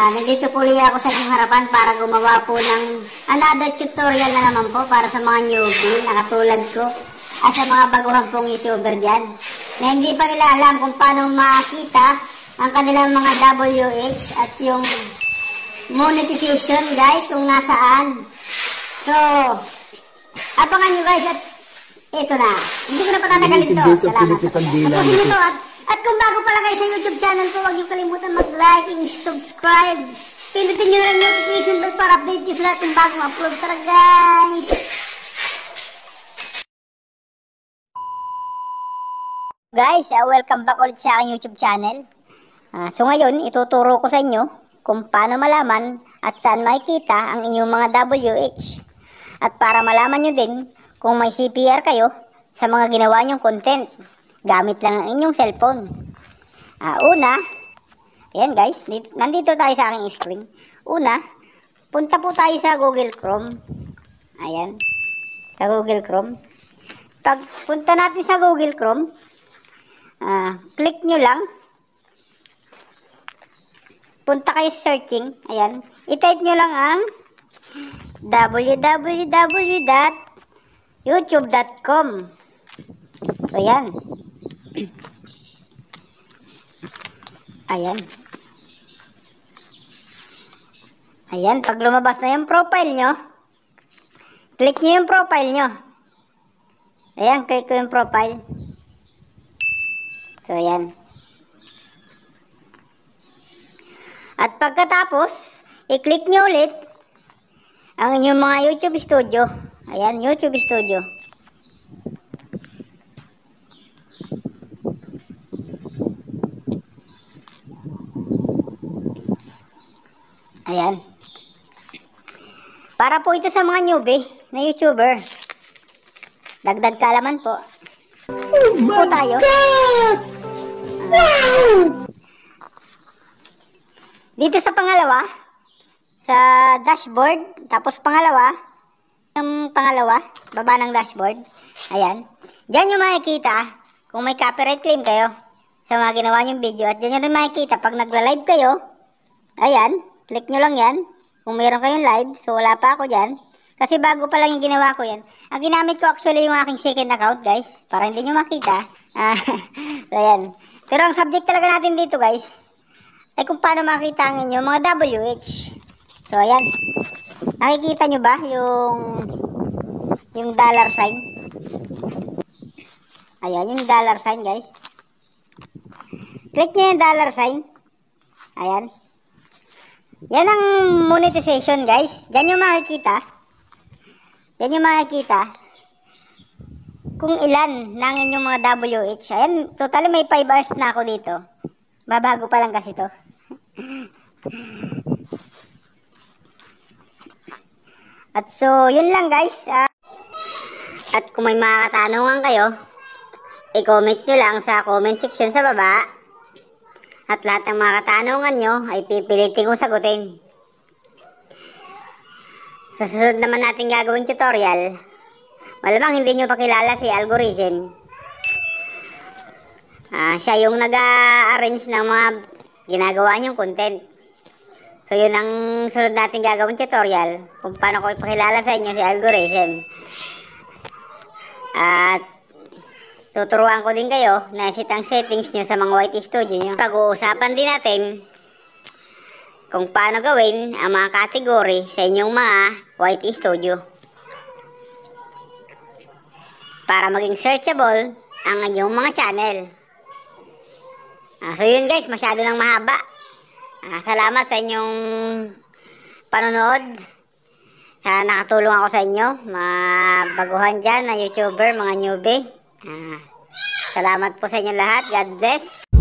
Nandito po ulit ako sa inyong harapan para gumawa po ng another tutorial na naman po para sa mga newbie na katulad ko at sa mga baguhan pong YouTuber dyan na hindi pa nila alam kung paano makita ang kanilang mga WH at yung monetization guys kung nasaan. So, abangan nyo guys at ito na. Hindi ko na patatagalin to. Salamat sa tapusin nyo to at kung bago pala kayo sa YouTube channel ko, huwag niyo kalimutan mag-like and subscribe. Pindutin nyo na yung notification bell para update kayo sa lahat ng bagong upload. Tara guys! Guys, welcome back ulit sa aking YouTube channel. So ngayon, ituturo ko sa inyo kung paano malaman at saan makikita ang inyong mga WH. At para malaman nyo din kung may CPR kayo sa mga ginawa nyong content. Gamit lang ang inyong cellphone. Una, ayan guys, nandito tayo sa aking screen. Una, punta po tayo sa Google Chrome. Ayan, sa Google Chrome. Pag punta natin sa Google Chrome, click nyo lang. Punta kayo sa searching. Ayan, i-type nyo lang ang www.youtube.com. So, ayan. Ayan. Ayan, pag lumabas na yung profile nyo, click nyo yung profile nyo. Ayan, click ko yung profile. So, ayan. At pagkatapos, i-click nyo ulit ang inyong mga YouTube Studio. Ayan, YouTube Studio. Ayan. Para po ito sa mga newbie na YouTuber. Dagdag kaalaman po. Oh my po tayo. God! Wow! Dito sa pangalawa, sa dashboard, tapos pangalawa, yung pangalawa, baba ng dashboard. Ayan. Diyan nyo makikita kung may copyright claim kayo sa mga ginawa nyong video. At diyan nyo rin makikita pag nagla-live kayo. Ayan. Click nyo lang yan. Kung mayroon kayong live. So, wala pa ako dyan. Kasi bago pa lang yung ginawa ko yan. Ang ginamit ko actually yung aking second account, guys. Para hindi nyo makita. So, ayan. Pero ang subject talaga natin dito, guys, ay kung paano makita ang inyong mga WH. So, ayan. Nakikita nyo ba yung dollar sign? Ayan, yung dollar sign, guys. Click nyo yung dollar sign. Ayan. Yan ang monetization guys. Diyan yung makikita. Diyan yung makikita kung ilan na ang inyong mga WH. Ayan, totally may 5 hours na ako dito. Babago pa lang kasi to. At so, yun lang guys. At kung may mga katanungan kayo, i-comment nyo lang sa comment section sa baba. At lahat ng mga katanungan nyo ay pipilitin kong sagutin. Sa susunod naman natin gagawin tutorial, malamang hindi nyo pakilala si Algorithm. Siya yung nag-arrange ng mga ginagawa nyong content. So yun ang sunod natin gagawin tutorial, kung paano ko ipakilala sa inyo si Algorithm. At tuturuan ko din kayo na set ang settings nyo sa mga YT Studio nyo. Pag-uusapan din natin kung paano gawin ang mga category sa inyong mga YT Studio para maging searchable ang inyong mga channel. So yun guys, masyado nang mahaba. Salamat sa inyong panonood. Nakatulong ako sa inyo, mga baguhan dyan na YouTuber, mga newbie. Salamat po sa inyo lahat. God bless.